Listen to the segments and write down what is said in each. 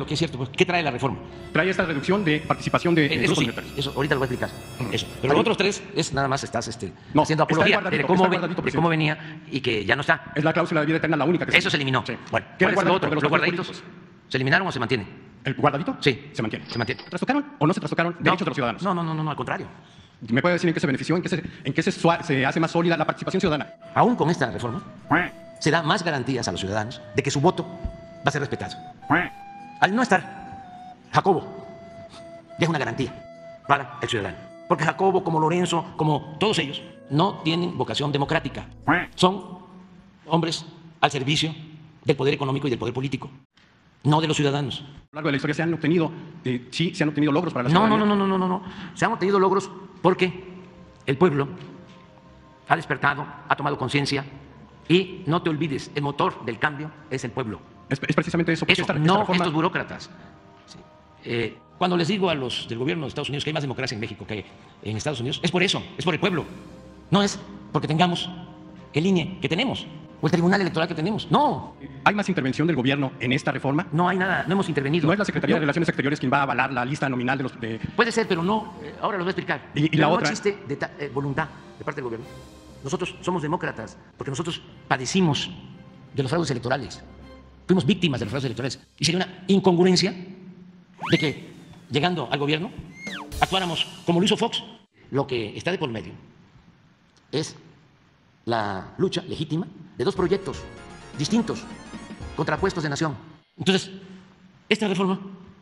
lo que es cierto. Pues, ¿qué trae la reforma? Trae esta reducción de participación de Eso grupos sí, minoritarios. eso ahorita lo voy a explicar. Eso. Pero los otros tres es nada más estás No, haciendo está apología guardadito, de cómo, está guardadito, de cómo venía y que ya no está. Es la cláusula de vida eterna la única que Eso se eliminó. Sí. Bueno, ¿Qué ¿cuál era es lo el otro? de los ¿Los partidos guardaditos políticos? se eliminaron o se mantienen? ¿El guardadito? Sí. Se mantiene. Se mantiene. ¿Trastocaron o no se trastocaron derechos de los ciudadanos? No, al contrario. ¿Me puede decir en qué se benefició, en qué se hace más sólida la participación ciudadana? Aún con esta reforma, se da más garantías a los ciudadanos de que su voto va a ser respetado. Al no estar Jacobo, ya es una garantía para el ciudadano. Porque Jacobo, como Lorenzo, como todos ellos, no tienen vocación democrática. Son hombres al servicio del poder económico y del poder político, no de los ciudadanos. A lo largo de la historia se han obtenido, sí, se han obtenido logros para la No. ciudadanía. Se han obtenido logros porque el pueblo ha despertado, ha tomado conciencia y no te olvides, el motor del cambio es el pueblo. Es precisamente eso. Eso, esta no reforma... estos burócratas. Sí. Cuando les digo a los del gobierno de Estados Unidos que hay más democracia en México que en Estados Unidos, es por eso, es por el pueblo. No es porque tengamos el INE que tenemos o el Tribunal Electoral que tenemos. No. ¿Hay más intervención del gobierno en esta reforma? No hay nada, no hemos intervenido. ¿No es la Secretaría de Relaciones Exteriores quien va a avalar la lista nominal de los... Puede ser, pero no, ahora lo voy a explicar. Y pero la no otra... existe voluntad de parte del gobierno. Nosotros somos demócratas porque nosotros padecimos de los fraudes electorales. Fuimos víctimas de los fraudes electorales. Y sería una incongruencia de que, llegando al gobierno, actuáramos como lo hizo Fox. Lo que está de por medio es la lucha legítima de dos proyectos distintos, contrapuestos de nación. Entonces, esta reforma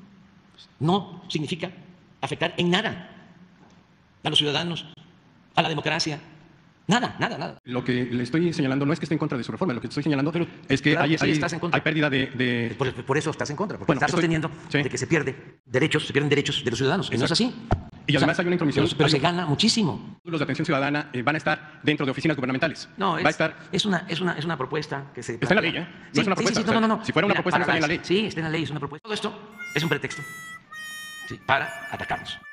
no significa afectar en nada a los ciudadanos, a la democracia. Nada. Lo que le estoy señalando no es que esté en contra de su reforma, lo que estoy señalando es que claro, hay estás en contra. hay pérdida de... Por eso estás en contra, porque estás sosteniendo sí, de que se pierden derechos de los ciudadanos, que no es así. Y además hay una intromisión... Pero se gana muchísimo. Los de atención ciudadana van a estar dentro de oficinas gubernamentales. No, va a estar... es una propuesta que se... Está en la ley, ¿eh? No es una propuesta. Sí, no. Si fuera una propuesta, no estaría en la ley. Sí, está en la ley, es una propuesta. Todo esto es un pretexto para atacarnos.